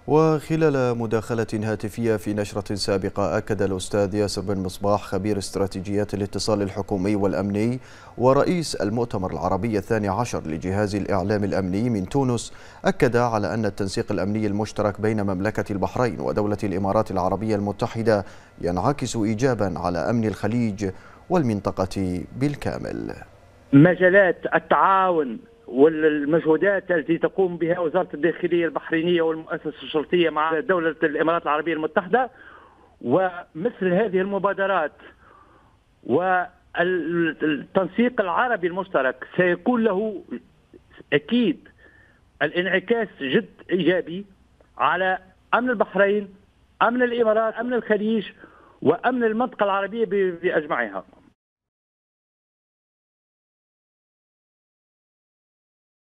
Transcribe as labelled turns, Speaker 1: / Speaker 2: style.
Speaker 1: وخلال مداخلة هاتفية في نشرة سابقة، أكد الأستاذ ياسر بن مصباح خبير استراتيجيات الاتصال الحكومي والأمني ورئيس المؤتمر العربي الثاني عشر لجهاز الإعلام الأمني من تونس، أكد على أن التنسيق الأمني المشترك بين مملكة البحرين ودولة الإمارات العربية المتحدة ينعكس إيجابا على أمن الخليج والمنطقة بالكامل.
Speaker 2: مجالات التعاون والمجهودات التي تقوم بها وزارة الداخلية البحرينية والمؤسسة الشرطية مع دولة الإمارات العربية المتحدة، ومثل هذه المبادرات والتنسيق العربي المشترك سيكون له أكيد الانعكاس جد إيجابي على أمن البحرين، أمن الإمارات، أمن الخليج، وأمن المنطقة العربية بأجمعها.